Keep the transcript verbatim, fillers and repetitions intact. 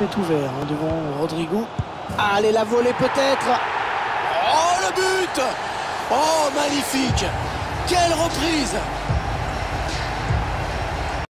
c'est ouvert hein, devant Rodrigo. Allez, la volée peut-être. Oh, le but! Oh, magnifique! Quelle reprise!